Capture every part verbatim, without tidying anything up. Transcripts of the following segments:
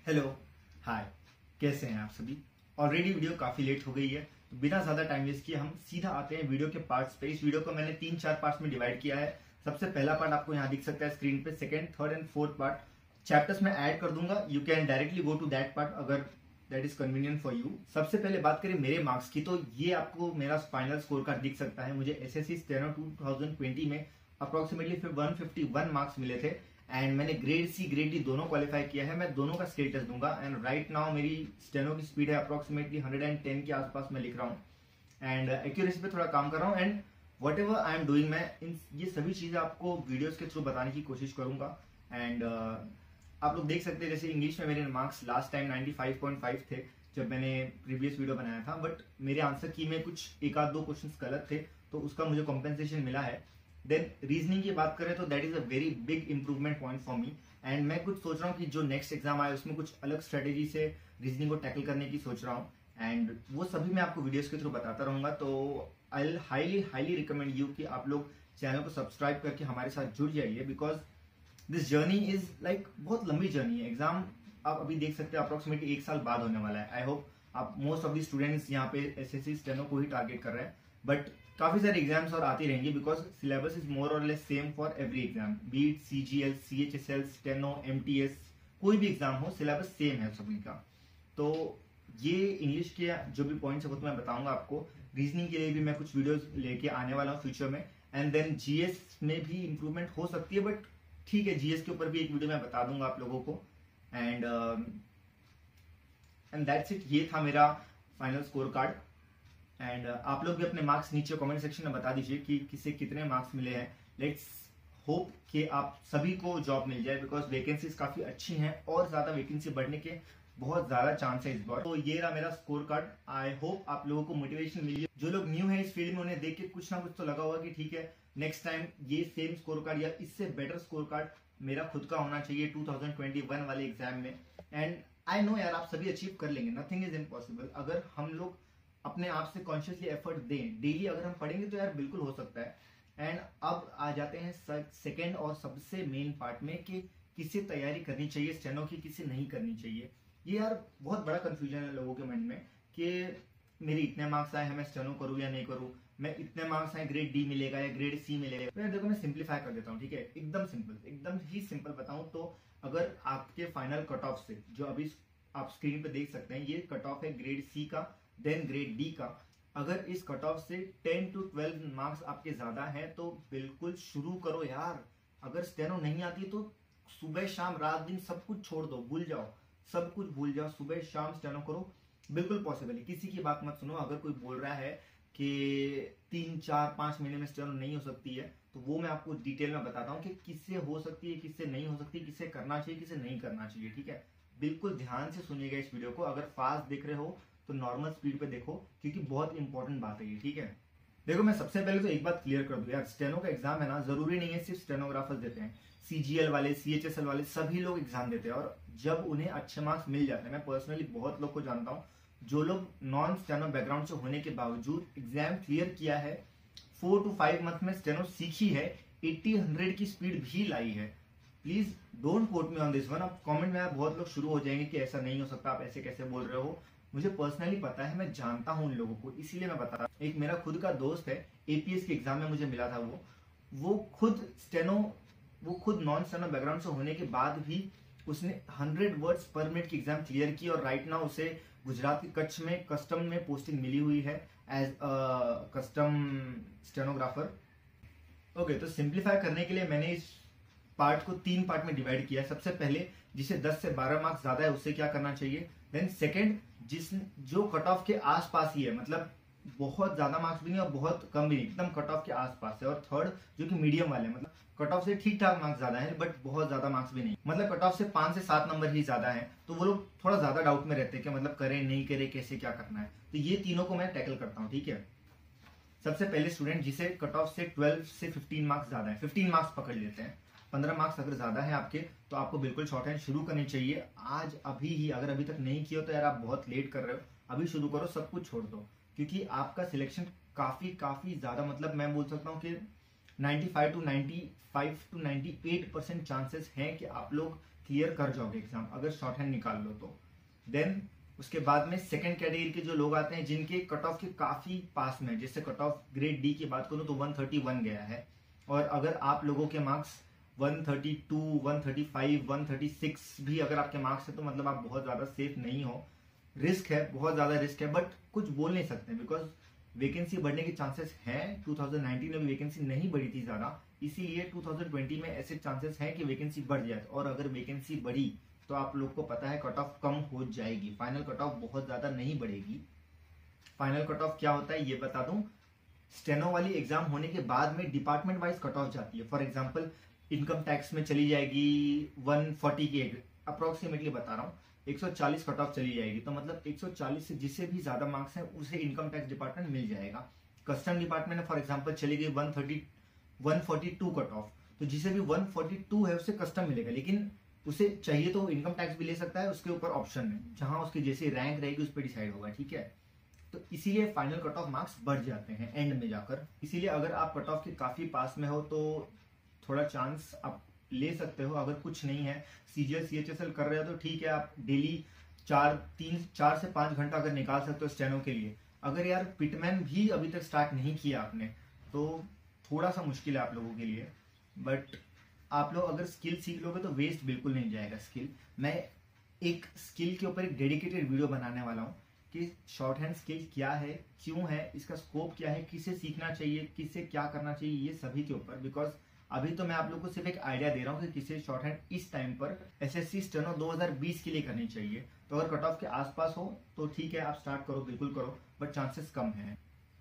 Hello, हाय, कैसे हैं आप सभी। ऑलरेडी वीडियो काफी लेट हो गई है, तो बिना ज्यादा टाइम वेस्ट किए हम सीधा आते हैं वीडियो के पार्ट्स पे। इस वीडियो को मैंने तीन चार पार्ट्स में डिवाइड किया है। सबसे पहला पार्ट आपको यहाँ दिख सकता है स्क्रीन पे। Second, third and fourth part chapters में ऐड कर दूंगा। You can directly go to that part अगर that is convenient for you. सबसे पहले बात करें मेरे मार्क्स की, तो ये आपको मेरा फाइनल स्कोर कार्ड दिख सकता है। मुझे SSC steno two thousand twenty में approximately one fifty one marks मिले थे एंड मैंने ग्रेड सी ग्रेड डी दोनों क्वालिफाई किया है। मैं दोनों का स्किल टेस्ट दूंगा एंड राइट नाउ मेरी स्टेनो की स्पीड है अप्रोक्सीमेटली वन हंड्रेड टेन के आसपास मैं लिख रहा हूँ एंड एक्यूरेसी पे थोड़ा काम कर रहा हूँ and whatever I am doing, मैं इन ये सभी चीजें आपको वीडियोस के थ्रू बताने की कोशिश करूंगा। एंड uh, आप लोग देख सकते हैं जैसे इंग्लिश में मेरे marks last time ninety five point five थे जब मैंने प्रीवियस वीडियो बनाया था, बट मेरे आंसर की में कुछ एक आध दो क्वेश्चन गलत थे तो उसका मुझे कॉम्पेंसेशन मिला है। देन रीजनिंग की बात करें तो that is a very big improvement point for me and मैं कुछ सोच रहा हूँ कि जो नेक्स्ट एग्जाम आए उसमें कुछ अलग स्ट्रेटेजी से रीजनिंग को टैकल करने की सोच रहा हूँ एंड वो सभी मैं आपको वीडियोस के थ्रू बताता रहूंगा। तो I will highly highly recommend you कि आप लोग चैनल को सब्सक्राइब करके हमारे साथ जुड़ जाइए because this journey is like बहुत लंबी जर्नी है। एग्जाम आप अभी देख सकते हैं अप्रोक्सीमेटली एक साल बाद होने वाला है। आई होप आप मोस्ट ऑफ द स्टूडेंट्स यहाँ पे एसएससी स्टेनो को ही टारगेट कर रहे हैं, बट काफी सारे एग्जाम्स और आती रहेंगी because syllabus is more or less same for every exam, be it CGL, CHSL, steno, MTS, कोई भी एग्जाम हो सिलेबस सेम है सभी का। तो ये इंग्लिश के जो भी पॉइंट्स है वो तो मैं बताऊंगा आपको। रीजनिंग के लिए भी मैं कुछ वीडियोस लेके आने वाला हूँ फ्यूचर में एंड देन जीएस में भी इंप्रूवमेंट हो सकती है, बट ठीक है जीएस के ऊपर भी एक वीडियो मैं बता दूंगा आप लोगों को एंड एंड दैट्स इट। ये था मेरा final score card and uh, आप लोग भी अपने मार्क्स नीचे कमेंट सेक्शन में बता दीजिए कि किसे कितने मार्क्स मिले हैं। लेट्स होप कि आप सभी को जॉब मिल जाए बिकॉज वैकेंसीज काफी अच्छी हैं और ज्यादा वैकेंसी बढ़ने के बहुत ज्यादा चांस है इस बार। तो ये रहा मेरा स्कोर कार्ड। आई होप आप लोगों को मोटिवेशन मिली। जो लोग न्यू है इस फील्ड में उन्हें देख के कुछ ना कुछ तो लगा होगा कि ठीक है नेक्स्ट टाइम ये सेम स्कोर कार्ड या इससे बेटर स्कोर कार्ड मेरा खुद का होना चाहिए टू थाउजेंड ट्वेंटी वन वाले एग्जाम में। एंड आई नो यार आप सभी अचीव कर लेंगे, नथिंग इज इम्पॉसिबल। अगर हम लोग अपने आप से कॉन्शियसली एफर्ट दें, डेली अगर हम पढ़ेंगे तो यार बिल्कुल हो सकता है। एंड अब आ जाते हैं सेकंड और सबसे मेन पार्ट में कि किसे तैयारी करनी चाहिए स्टेनो की, किसे नहीं करनी चाहिए। ये यार बहुत बड़ा कंफ्यूजन है लोगों के मन में कि मेरे इतने मार्क्स आए हैं मैं स्टेनो करूँ या नहीं करूँ, मैं इतने मार्क्स आए ग्रेड डी मिलेगा या ग्रेड सी मिलेगा। तो यार देखो मैं सिंप्लीफाई कर देता हूँ, ठीक है, एकदम सिंपल, एकदम ही सिंपल बताऊँ तो अगर आपके फाइनल कट ऑफ से जो अभी आप स्क्रीन पे देख सकते हैं ये कट ऑफ है ग्रेड सी का देन ग्रेड डी का, अगर इस कट ऑफ से टेन टू ट्वेल्व मार्क्स आपके ज्यादा हैं तो बिल्कुल शुरू करो यार। अगर स्टेनो नहीं आती तो सुबह शाम रात दिन सब कुछ छोड़ दो, भूल जाओ, सब कुछ भूल जाओ, सुबह शाम स्टेनो करो, बिल्कुल पॉसिबल है। किसी की बात मत सुनो। अगर कोई बोल रहा है कि तीन चार पांच महीने में स्टेनो नहीं हो सकती है तो वो मैं आपको डिटेल में बताता हूँ कि किससे हो सकती है, किससे नहीं हो सकती, किससे करना चाहिए, किससे नहीं करना चाहिए, ठीक है। बिल्कुल ध्यान से सुनिएगा इस वीडियो को। अगर फास्ट देख रहे हो तो नॉर्मल स्पीड पे देखो क्योंकि बहुत इंपॉर्टेंट बात है ये, ठीक है। देखो मैं सबसे पहले तो एक बात क्लियर कर दूं यार, स्टेनो का एग्जाम है ना, जरूरी नहीं है सिर्फ स्टेनोग्राफर्स देते हैं, सीजीएल वाले, सीएचएसएल वाले सभी लोग एग्जाम देते हैं और जब उन्हें अच्छे मार्क्स मिल जाते हैं, मैं पर्सनली बहुत लोग को जानता हूँ जो लोग नॉन स्टेनो बैकग्राउंड से होने के बावजूद एग्जाम क्लियर किया है, फोर टू फाइव मंथ में स्टेनो सीखी है, एट्टी हंड्रेड की स्पीड भी लाई है। Please don't quote me on this one. अब कमेंट में बहुत लोग शुरू हो जाएंगे कि ऐसा नहीं हो सकता, आप ऐसे कैसे बोल रहे हो। मुझे पर्सनली पता है, मैं जानता हूं उन लोगों को, इसीलिए मैं बता रहा हूं। एक मेरा खुद का दोस्त है, एपीएस के एग्जाम में मुझे मिला था वो वो खुद स्टेनो वो खुद नॉन स्टेनो बैकग्राउंड से होने के बाद भी उसने हंड्रेड वर्ड्स पर मिनट की एग्जाम क्लियर की और राइट नाउ उसे गुजरात के कच्छ में कस्टम में पोस्टिंग मिली हुई है एज कस्टम स्टेनोग्राफर। ओके, तो सिंप्लीफाई करने के लिए मैंने इस पार्ट को तीन पार्ट में डिवाइड किया है। सबसे पहले जिसे दस से बारह मार्क्स ज्यादा है उससे क्या करना चाहिए, देन सेकंड जिस जो कट ऑफ के आसपास ही है, मतलब बहुत ज्यादा मार्क्स भी नहीं और बहुत कम भी नहीं, एकदम कट ऑफ के आसपास है, और थर्ड जो कि मीडियम वाले, मतलब कट ऑफ से ठीक ठाक मार्क्स ज्यादा है बट बहुत ज्यादा मार्क्स भी नहीं, मतलब कट ऑफ से पांच से सात नंबर ही ज्यादा है, तो वो लोग थोड़ा ज्यादा डाउट में रहते हैं कि मतलब करें नहीं करें कैसे क्या करना है। तो ये तीनों को मैं टैकल करता हूँ, ठीक है। सबसे पहले स्टूडेंट जिसे कट ऑफ से ट्वेल्व से फिफ्टीन मार्क्स ज्यादा है, फिफ्टीन मार्क्स पकड़ लेते हैं, पंद्रह मार्क्स अगर ज्यादा है आपके तो आपको बिल्कुल शॉर्ट हैंड शुरू करनी चाहिए आज, अभी ही। अगर अभी तक नहीं किया तो यार आप बहुत लेट कर रहे हो, अभी शुरू करो, सब कुछ छोड़ दो, क्योंकि आपका सिलेक्शन काफी काफी ज्यादा, मतलब मैं बोल सकता हूँ कि ninety five to ninety five to ninety eight percent chances हैं कि आप लोग क्लियर कर जाओगे एग्जाम अगर शॉर्ट हैंड निकाल लो तो। देन उसके बाद में सेकंड कैटेगरी के जो लोग आते हैं जिनके कट ऑफ के काफी पास में, जैसे कट ऑफ ग्रेड डी की बात करूं तो वन थर्टी वन गया है, और अगर आप लोगों के marks one thirty two, one thirty five, one thirty six भी अगर आपके मार्क्स है तो मतलब आप बहुत ज्यादा सेफ नहीं हो। रिस्क है, बहुत ज्यादा रिस्क है, बट कुछ बोल नहीं सकते बिकॉज वैकेंसी बढ़ने के चांसेस हैं। टू थाउजेंड नाइनटीन में भी वैकेंसी नहीं बढ़ी थी ज्यादा, इसीलिए टू थाउजेंड ट्वेंटी में ऐसे चांसेस हैं कि वैकेंसी बढ़ जाए, और अगर वैकेंसी बढ़ी तो आप लोग को पता है कट ऑफ कम हो जाएगी, फाइनल कट ऑफ बहुत ज्यादा नहीं बढ़ेगी। फाइनल कट ऑफ क्या होता है ये बता दूं, स्टेनो वाली एग्जाम होने के बाद में डिपार्टमेंट वाइज कट ऑफ जाती है। फॉर एग्जांपल इनकम टैक्स में चली जाएगी वन फोर्टी के अप्रोक्सीमेटली बता रहा हूँ, एक सौ चालीस कट ऑफ चली जाएगी, तो मतलब एक सौ चालीस से जिससे भी ज्यादा मार्क्स हैं उसे इनकम टैक्स डिपार्टमेंट मिल जाएगा। कस्टम डिपार्टमेंट में फॉर एग्जांपल चली गई one thirty one forty two cut off, तो जिसे भी वन फोर्टी टू है उसे कस्टम मिलेगा, लेकिन उसे चाहिए तो इनकम टैक्स भी ले सकता है, उसके ऊपर ऑप्शन है, जहां उसकी जैसी रैंक रहेगी उस पर डिसाइड होगा, ठीक है। तो इसीलिए फाइनल कट ऑफ मार्क्स बढ़ जाते हैं एंड में जाकर। इसीलिए अगर आप कट ऑफ के काफी पास में हो तो थोड़ा चांस आप ले सकते हो। अगर कुछ नहीं है, सीजीएल सीएचएसएल कर रहे हो तो ठीक है, आप डेली चार तीन चार से पांच घंटा अगर निकाल सकते हो स्टेनो के लिए। अगर यार पिटमैन भी अभी तक स्टार्ट नहीं किया आपने तो थोड़ा सा मुश्किल है आप लोगों के लिए, बट आप लोग अगर स्किल सीख लोगे तो वेस्ट बिल्कुल नहीं जाएगा स्किल। मैं एक स्किल के ऊपर एक डेडिकेटेड वीडियो बनाने वाला हूँ कि शॉर्ट हैंड स्किल क्या है, क्यों है, इसका स्कोप क्या है, किसे सीखना चाहिए, किसे क्या करना चाहिए, ये सभी के ऊपर। बिकॉज अभी तो मैं आप लोगों को सिर्फ एक आइडिया दे रहा हूँ कि किसे शॉर्ट हैंड इस टाइम पर एसएससी स्टेनो दो हज़ार बीस के लिए करनी चाहिए। तो अगर कट ऑफ के आसपास हो तो ठीक है, आप स्टार्ट करो, बिल्कुल करो, बट चांसेस कम है।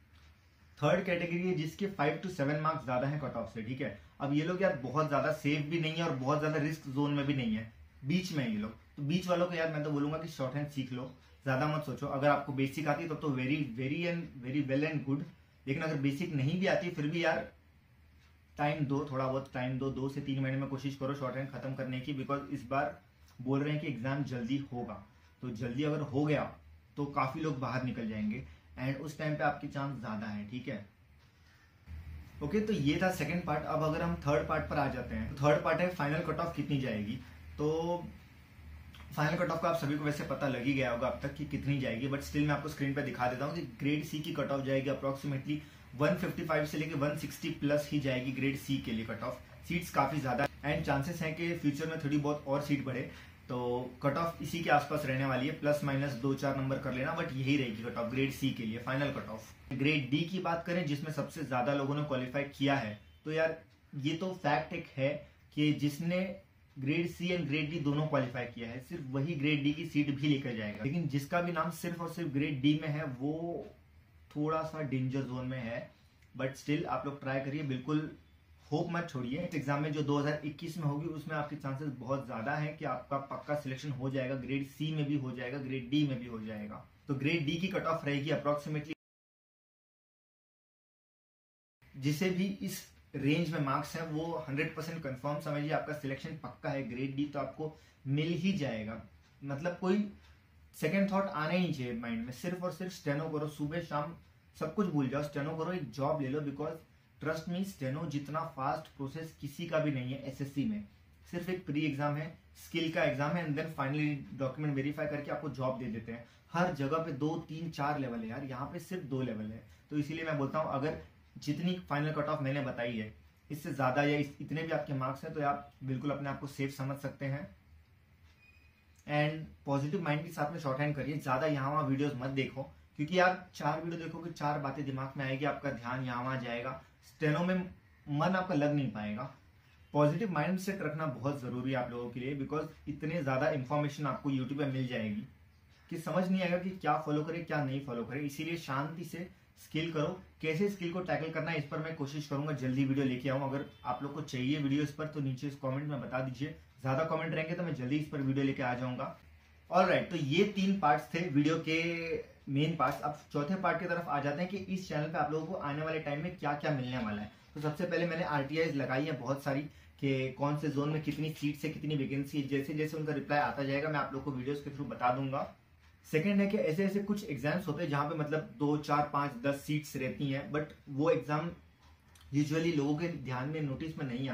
थर्ड कैटेगरी है जिसके फाइव टू सेवन मार्क्स ज्यादा है कट ऑफ से, ठीक है। अब ये लोग यार बहुत ज्यादा सेफ भी नहीं है और बहुत ज्यादा रिस्क जोन में भी नहीं है, बीच में ये लोग। तो बीच वालों को यार मैं तो बोलूंगा कि शॉर्ट हैंड सीख लो, ज्यादा मत सोचो। अगर आपको बेसिक आती है तब तो very very and very well and good, लेकिन अगर बेसिक नहीं भी आती फिर भी यार टाइम दो, थोड़ा बहुत टाइम दो, दो से तीन महीने में कोशिश करो शॉर्ट हैंड खत्म करने की। बिकॉज इस बार बोल रहे हैं कि एग्जाम जल्दी होगा, तो जल्दी अगर हो गया तो काफी लोग बाहर निकल जाएंगे एंड उस टाइम पे आपकी चांस ज्यादा है, ठीक है। ओके okay, तो ये था सेकंड पार्ट। अब अगर हम थर्ड पार्ट पर आ जाते हैं, तो थर्ड पार्ट है फाइनल कट ऑफ कितनी जाएगी। तो फाइनल कट ऑफ का आप सभी को वैसे पता लग ही गया होगा अब तक कि कितनी जाएगी, बट स्टिल मैं आपको स्क्रीन पे दिखा देता हूँ कि ग्रेड सी की कट ऑफ जाएगी अप्रोक्सीमेटली वन फिफ्टी फाइव से लेके वन सिक्सटी प्लस ही जाएगी ग्रेड सी के लिए कट ऑफ। सीट्स काफी ज्यादा एंड चांसेस हैं कि फ्यूचर में थोड़ी बहुत और सीट बढ़े, तो कट ऑफ इसी के आसपास रहने वाली है, प्लस माइनस दो चार नंबर कर लेना, बट यही रहेगी कट ऑफ ग्रेड सी के लिए final cut off. Grade D की बात करें जिसमें सबसे ज्यादा लोगों ने क्वालिफाई किया है, तो यार ये तो फैक्ट एक है कि जिसने grade C and grade D दोनों क्वालिफाई किया है सिर्फ वही ग्रेड डी की सीट भी लेकर जाएगा। लेकिन जिसका भी नाम सिर्फ और सिर्फ ग्रेड डी में है वो थोड़ा सा डेंजर जोन में है, बट स्टिल आप लोग ट्राई करिए, बिल्कुल होप मत छोड़िए। इस एग्जाम में जो दो हज़ार इक्कीस में होगी उसमें आपके चांसेस बहुत ज्यादा है कि आपका पक्का सिलेक्शन हो जाएगा, ग्रेड सी में भी हो जाएगा, ग्रेड डी में भी हो जाएगा। तो ग्रेड डी की कट ऑफ रहेगी अप्रोक्सीमेटली, जिसे भी इस रेंज में मार्क्स है वो हंड्रेड परसेंट कंफर्म समझिए आपका सिलेक्शन पक्का है। ग्रेड डी तो आपको मिल ही जाएगा, मतलब कोई सेकंड थॉट आना ही चाहिए माइंड में। सिर्फ और सिर्फ स्टेनो करो, सुबह शाम सब कुछ भूल जाओ, स्टेनो करो, एक जॉब ले लो। बिकॉज ट्रस्ट मी, स्टेनो जितना फास्ट प्रोसेस किसी का भी नहीं है एसएससी में। सिर्फ एक प्री एग्जाम है, स्किल का एग्जाम है, and then finally document verify करके आपको जॉब दे देते हैं। हर जगह पे दो तीन चार लेवल है यार, यहाँ पे सिर्फ दो लेवल है। तो इसीलिए मैं बोलता हूँ अगर जितनी फाइनल कट ऑफ मैंने बताई है इससे ज्यादा या इस, इतने भी आपके मार्क्स हैं तो आप बिल्कुल अपने आप को सेफ समझ सकते हैं। एंड पॉजिटिव माइंड के साथ में शॉर्ट हैंड करिए, ज्यादा यहाँ वहाँ वीडियोस मत देखो, क्योंकि यार चार वीडियो देखोगे चार बातें दिमाग में आएगी, आपका ध्यान यहाँ वहाँ जाएगा, स्टेनो में मन आपका लग नहीं पाएगा। पॉजिटिव माइंड सेट रखना बहुत जरूरी है आप लोगों के लिए, बिकॉज इतने ज्यादा इंफॉर्मेशन आपको यूट्यूब पे मिल जाएगी कि समझ नहीं आएगा कि क्या फॉलो करे क्या नहीं फॉलो करे। इसीलिए शांति से स्किल करो, कैसे स्किल को टैकल करना है इस पर मैं कोशिश करूंगा जल्दी वीडियो लेके आऊं। अगर आप लोग को चाहिए वीडियो इस पर तो नीचे इस कमेंट में बता दीजिए, ज्यादा कमेंट रहेंगे तो मैं जल्दी इस पर वीडियो लेके आ जाऊंगा। ऑलराइट, तो ये तीन पार्ट्स थे वीडियो के मेन पार्ट्स। अब चौथे पार्ट की तरफ आ जाते हैं कि इस चैनल पे आप लोगों को आने वाले टाइम में क्या क्या मिलने वाला है। तो सबसे पहले मैंने आरटीआईज लगाई है बहुत सारी कि कौन से जोन में कितनी सीट से कितनी वैकेंसी है। जैसे जैसे उनका रिप्लाई आता जाएगा मैं आप लोग को वीडियोस के थ्रू बता दूंगा। सेकंड है कि ऐसे ऐसे कुछ एग्जाम्स होते हैं जहां पे मतलब दो चार पांच दस सीट्स रहती हैं, बट वो एग्जाम यूजुअली लोगों के ध्यान में नोटिस में नहीं आते हैं,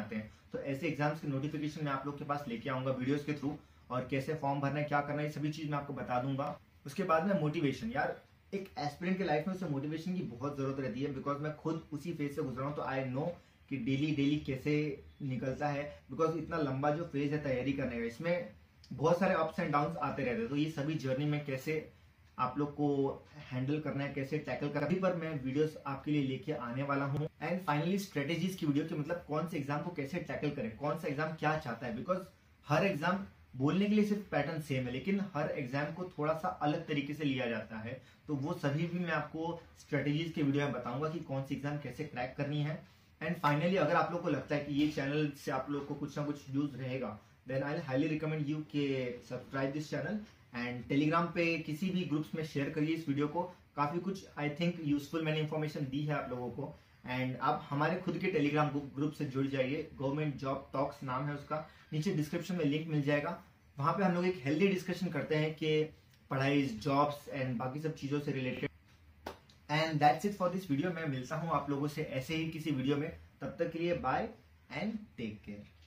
तो ऐसे एग्जाम्स के नोटिफिकेशन मैं आप लोग के पास लेके आऊंगा वीडियोस के थ्रू, और कैसे फॉर्म भरना है, क्या करना है, ये सभी चीज मैं आपको बता दूंगा। उसके बाद में मोटिवेशन, यार एक एस्पिरेंट के लाइफ में उसे मोटिवेशन की बहुत जरूरत रहती है, बिकॉज मैं खुद उसी फेज से गुजरा हूँ, तो आई नो कि डेली डेली कैसे निकलता है, बिकॉज इतना लंबा जो फेज है तैयारी करने का, इसमें बहुत सारे अप्स एंड डाउन्स आते रहते हैं। तो ये सभी जर्नी में कैसे आप लोग को हैंडल करना है, कैसे टैकल करना है, पर मैं वीडियोस आपके लिए लेके आने वाला हूँ। एंड फाइनली स्ट्रेटेजीज की वीडियो, कि मतलब कौन से एग्जाम को कैसे टैकल करें, कौन सा एग्जाम क्या चाहता है, बिकॉज हर एग्जाम बोलने के लिए सिर्फ पैटर्न सेम है, लेकिन हर एग्जाम को थोड़ा सा अलग तरीके से लिया जाता है। तो वो सभी भी मैं आपको स्ट्रेटेजीज के वीडियो में बताऊंगा कि कौन सी एग्जाम कैसे क्रैक करनी है। एंड फाइनली अगर आप लोग को लगता है कि ये चैनल से आप लोग को कुछ ना कुछ यूज रहेगा, then I highly recommend you के subscribe this channel, and Telegram पे किसी भी ग्रुप्स में शेयर करिए इस वीडियो को। काफी कुछ आई थिंक यूजफुल मैंने इन्फॉर्मेशन दी है आप लोगों को। एंड आप हमारे खुद के टेलीग्राम ग्रुप से जुड़ जाइए, गवर्नमेंट जॉब टॉक्स नाम है उसका, नीचे डिस्क्रिप्शन में लिंक मिल जाएगा। वहां पे हम लोग एक हेल्दी डिस्कशन करते हैं कि पढ़ाई, जॉब्स एंड बाकी सब चीजों से related. And that's it for this video. मैं मिलता हूं आप लोगों से ऐसे ही किसी वीडियो में, तब तक के लिए बाय एंड टेक केयर।